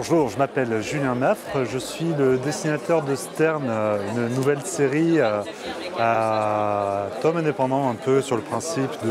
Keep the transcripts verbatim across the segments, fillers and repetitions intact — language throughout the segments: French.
Bonjour, je m'appelle Julien Naffre, je suis le dessinateur de Stern, une nouvelle série à tome indépendant un peu sur le principe de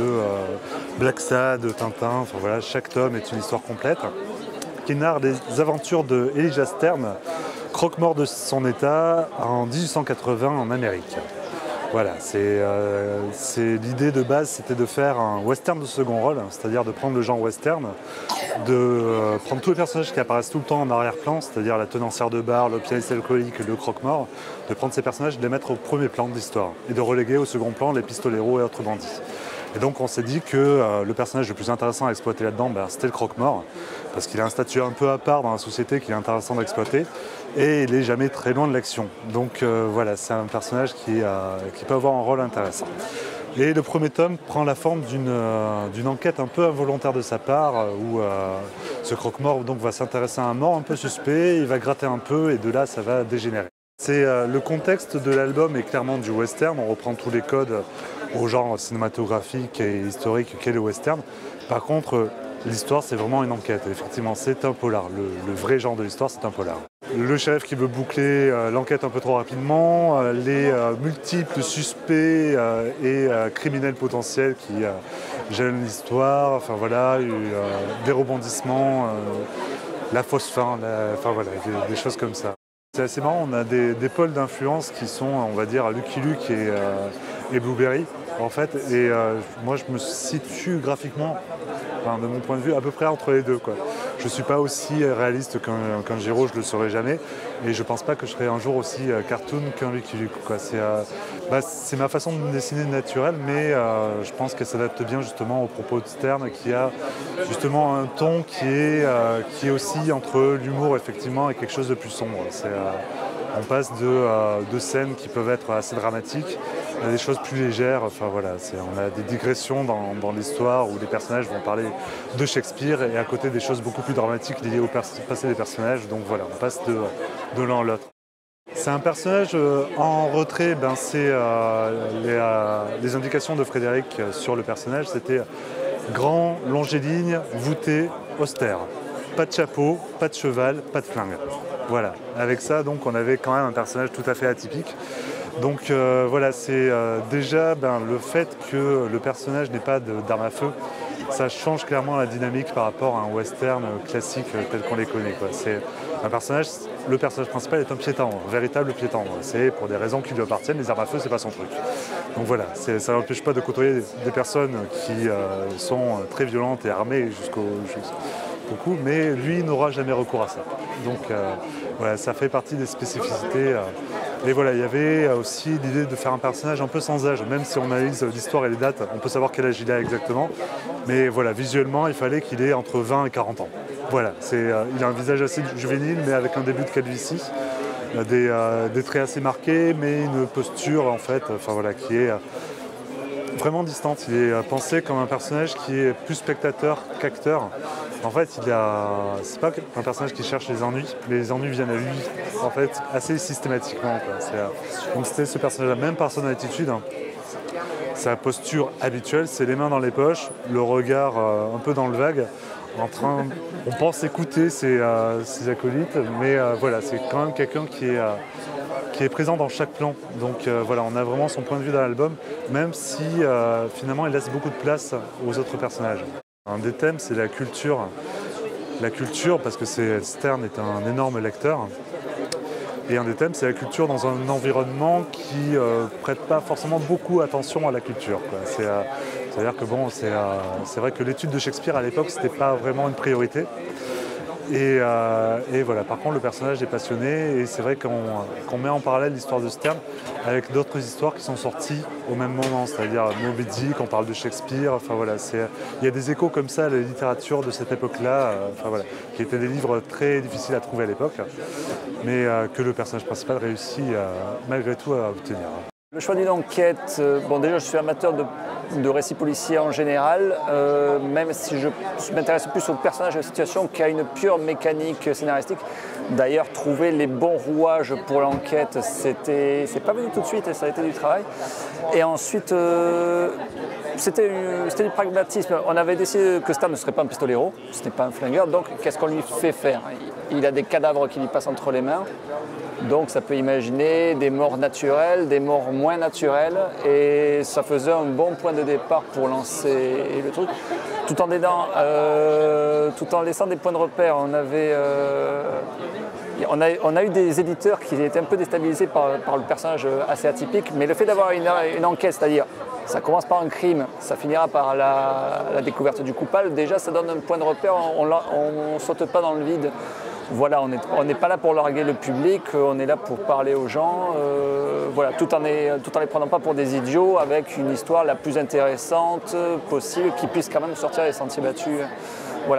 Black Sad, de Tintin, enfin voilà, chaque tome est une histoire complète qui narre les aventures de Elijah Stern, croque-mort de son état en mille huit cent quatre-vingts en Amérique. Voilà, c'est euh, l'idée de base, c'était de faire un western de second rôle, c'est-à-dire de prendre le genre western, de euh, prendre tous les personnages qui apparaissent tout le temps en arrière-plan, c'est-à-dire la tenancière de bar, le pianiste alcoolique, le croque-mort, de prendre ces personnages et de les mettre au premier plan de l'histoire, et de reléguer au second plan les pistoleros et autres bandits. Et donc on s'est dit que euh, le personnage le plus intéressant à exploiter là-dedans, ben, c'était le croque-mort, parce qu'il a un statut un peu à part dans la société qu'il est intéressant d'exploiter, et il n'est jamais très loin de l'action. Donc euh, voilà, c'est un personnage qui, euh, qui peut avoir un rôle intéressant. Et le premier tome prend la forme d'une euh, d'une enquête un peu involontaire de sa part, euh, où euh, ce croque-mort donc, va s'intéresser à un mort un peu suspect, il va gratter un peu, et de là ça va dégénérer. C'est, euh, le contexte de l'album est clairement du western, on reprend tous les codes au genre cinématographique et historique qu'est le western. Par contre, l'histoire, c'est vraiment une enquête. Effectivement, c'est un polar. Le, le vrai genre de l'histoire, c'est un polar. Le shérif qui veut boucler euh, l'enquête un peu trop rapidement, euh, les euh, multiples suspects euh, et euh, criminels potentiels qui euh, gênent l'histoire, enfin voilà, euh, des rebondissements, euh, la fausse fin, la, enfin voilà, des, des choses comme ça. C'est assez marrant, on a des, des pôles d'influence qui sont, on va dire, Lucky Luke et, euh, et Blueberry, en fait. Et euh, moi, je me situe graphiquement, enfin, de mon point de vue, à peu près entre les deux, quoi. Je ne suis pas aussi réaliste qu'un qu'un Giraud, je ne le serai jamais. Et je ne pense pas que je serai un jour aussi cartoon qu'un Lucky Luke, quoi. C'est euh, bah, c'est ma façon de me dessiner naturelle, mais euh, je pense qu'elle s'adapte bien justement au propos de Stern, qui a justement un ton qui est, euh, qui est aussi entre l'humour, effectivement, et quelque chose de plus sombre. C'est, euh, on passe de, euh, de scènes qui peuvent être assez dramatiques à des choses plus légères. Enfin, voilà, on a des digressions dans, dans l'histoire où les personnages vont parler de Shakespeare et à côté des choses beaucoup plus dramatiques liées au passé des personnages. Donc voilà, on passe de, de l'un à l'autre. C'est un personnage euh, en retrait, ben, c'est euh, les, euh, les indications de Frédéric sur le personnage, c'était grand, longiligne, voûté, austère. Pas de chapeau, pas de cheval, pas de flingue. Voilà, avec ça, donc, on avait quand même un personnage tout à fait atypique. Donc euh, voilà, c'est euh, déjà ben, le fait que le personnage n'ait pas d'arme à feu, ça change clairement la dynamique par rapport à un western classique tel qu'on les connaît, quoi. C'est un personnage, le personnage principal est un piétin, un véritable piétin. C'est pour des raisons qui lui appartiennent, les armes à feu, c'est pas son truc. Donc voilà, ça n'empêche pas de côtoyer des, des personnes qui euh, sont très violentes et armées jusqu'au beaucoup, mais lui n'aura jamais recours à ça. Donc euh, voilà, ça fait partie des spécificités. Euh, et voilà, il y avait aussi l'idée de faire un personnage un peu sans âge, même si on analyse l'histoire et les dates, on peut savoir quel âge il a exactement. Mais voilà, visuellement, il fallait qu'il ait entre vingt et quarante ans. Voilà, euh, il a un visage assez juvénile, mais avec un début de calvitie, des, euh, des traits assez marqués, mais une posture en fait, enfin voilà, qui est euh, vraiment distante. Il est pensé comme un personnage qui est plus spectateur qu'acteur. En fait, il a, c'est pas un personnage qui cherche les ennuis, mais les ennuis viennent à lui, en fait, assez systématiquement, quoi. C'est, donc c'était ce personnage-là, même par son attitude, hein. Sa posture habituelle, c'est les mains dans les poches, le regard euh, un peu dans le vague, en train, on pense écouter ses, euh, ses acolytes, mais euh, voilà, c'est quand même quelqu'un qui est, euh, qui est présent dans chaque plan. Donc euh, voilà, on a vraiment son point de vue dans l'album, même si euh, finalement il laisse beaucoup de place aux autres personnages. Un des thèmes, c'est la culture. La culture, parce que Stern est un énorme lecteur. Et un des thèmes, c'est la culture dans un environnement qui ne euh, prête pas forcément beaucoup attention à la culture, quoi. C'est, euh, c'est-à-dire que bon, c'est, euh, c'est vrai que l'étude de Shakespeare à l'époque, c'était pas vraiment une priorité. Et, euh, et voilà, par contre, le personnage est passionné et c'est vrai qu'on, qu'on met en parallèle l'histoire de Stern avec d'autres histoires qui sont sorties au même moment, c'est-à-dire Moby Dick, on parle de Shakespeare, enfin voilà, c'est, il y a des échos comme ça à la littérature de cette époque-là, euh, enfin voilà, qui étaient des livres très difficiles à trouver à l'époque, mais euh, que le personnage principal réussit euh, malgré tout à obtenir. Le choix d'une enquête, euh, bon déjà je suis amateur de, de récits policiers en général, euh, même si je m'intéresse plus au personnage et à la situation qu'à une pure mécanique scénaristique. D'ailleurs, trouver les bons rouages pour l'enquête, c'était, c'est pas venu tout de suite et ça a été du travail. Et ensuite, euh, c'était, c'était du pragmatisme. On avait décidé que Stern ne serait pas un pistolero, ce n'est pas un flingueur, donc qu'est-ce qu'on lui fait faire? Il a des cadavres qui lui passent entre les mains. Donc ça peut imaginer des morts naturelles, des morts moins naturelles, et ça faisait un bon point de départ pour lancer le truc, tout en, aidant, euh, tout en laissant des points de repère. On, avait, euh, on, a, on a eu des éditeurs qui étaient un peu déstabilisés par, par le personnage assez atypique, mais le fait d'avoir une, une enquête, c'est-à-dire ça commence par un crime, ça finira par la, la découverte du coupable, déjà ça donne un point de repère, on ne saute pas dans le vide. Voilà, on n'est pas là pour larguer le public, on est là pour parler aux gens, euh, voilà, tout en, est, tout en les prenant pas pour des idiots, avec une histoire la plus intéressante possible, qui puisse quand même sortir des sentiers battus. Voilà.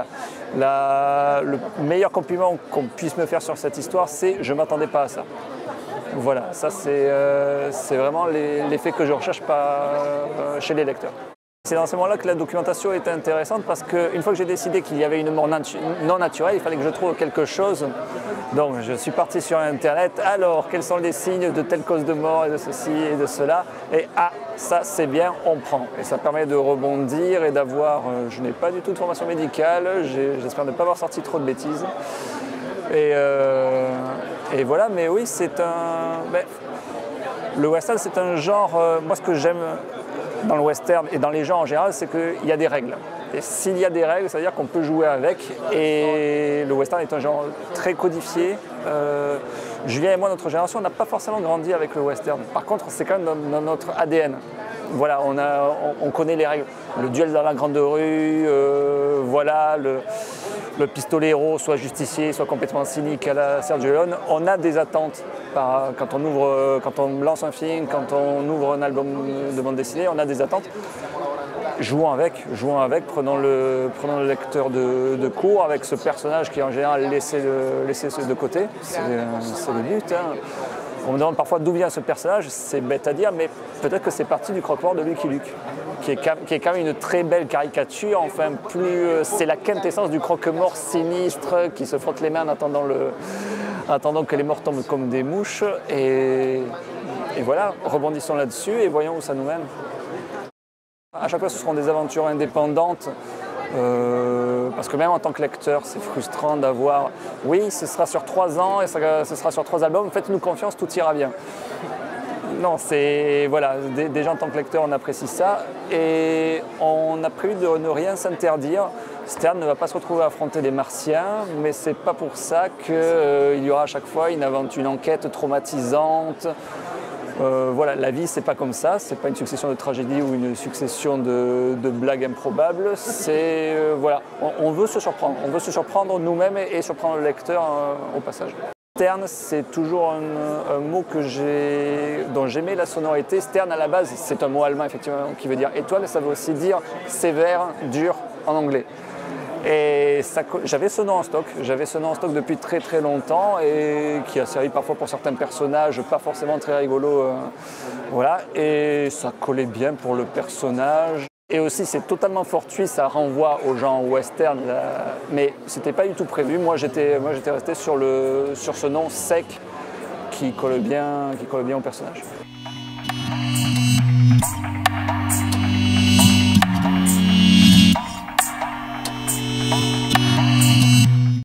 La, le meilleur compliment qu'on puisse me faire sur cette histoire, c'est « je ne m'attendais pas à ça ». Voilà, ça c'est euh, vraiment l'effet que je recherche pas, euh, chez les lecteurs. C'est dans ce moment-là que la documentation était intéressante parce qu'une fois que j'ai décidé qu'il y avait une mort natu non naturelle, il fallait que je trouve quelque chose. Donc je suis parti sur Internet. Alors, quels sont les signes de telle cause de mort et de ceci et de cela? Et ah, ça c'est bien, on prend. Et ça permet de rebondir et d'avoir... Euh, je n'ai pas du tout de formation médicale, j'espère ne pas avoir sorti trop de bêtises. Et, euh, et voilà, mais oui, c'est un... Ben, le western, c'est un genre... Euh, moi, ce que j'aime dans le western et dans les genres en général, c'est qu'il y a des règles. Et s'il y a des règles, ça veut dire qu'on peut jouer avec. Et le western est un genre très codifié. Euh, Julien et moi, notre génération, on n'a pas forcément grandi avec le western. Par contre, c'est quand même dans, dans notre A D N. Voilà, on, a, on, on connaît les règles. Le duel dans la grande rue, euh, voilà, le, le pistolero, soit justicier, soit complètement cynique à la Sergio Leone. On a des attentes par, quand, on ouvre, quand on lance un film, quand on ouvre un album de bande dessinée, on a des attentes. Jouons avec, jouons avec, prenons le, prenons le lecteur de, de cours avec ce personnage qui est en général laissé de, laissé de côté. C'est le but. Hein. On me demande parfois d'où vient ce personnage, c'est bête à dire, mais peut-être que c'est parti du croque-mort de Lucky Luke, qui est, qui est quand même une très belle caricature, enfin plus, c'est la quintessence du croque-mort sinistre qui se frotte les mains en attendant, le, en attendant que les morts tombent comme des mouches. Et, et voilà, rebondissons là-dessus et voyons où ça nous mène. À chaque fois, ce seront des aventures indépendantes. Euh, parce que même en tant que lecteur, c'est frustrant d'avoir oui, ce sera sur trois ans et ça, ce sera sur trois albums, faites-nous confiance, tout ira bien. Non, c'est voilà, déjà en tant que lecteur, on apprécie ça et on a prévu de ne rien s'interdire. Stern ne va pas se retrouver à affronter des martiens, mais c'est pas pour ça qu'il euh, y aura à chaque fois une, une enquête traumatisante. Euh, voilà, la vie, c'est pas comme ça, c'est pas une succession de tragédies ou une succession de, de blagues improbables, c'est, euh, voilà, on, on veut se surprendre, on veut se surprendre nous-mêmes et, et surprendre le lecteur euh, au passage. Stern, c'est toujours un, un mot que j'ai, dont j'aimais la sonorité. Stern, à la base, c'est un mot allemand, effectivement, qui veut dire étoile, ça veut aussi dire sévère, dur, en anglais. Et j'avais ce nom en stock, j'avais ce nom en stock depuis très très longtemps et qui a servi parfois pour certains personnages pas forcément très rigolos. Euh, voilà, et ça collait bien pour le personnage. Et aussi c'est totalement fortuit, ça renvoie aux gens western, là, mais c'était pas du tout prévu. Moi j'étais moi j'étais resté sur, le, sur ce nom sec qui colle bien, qui colle bien au personnage.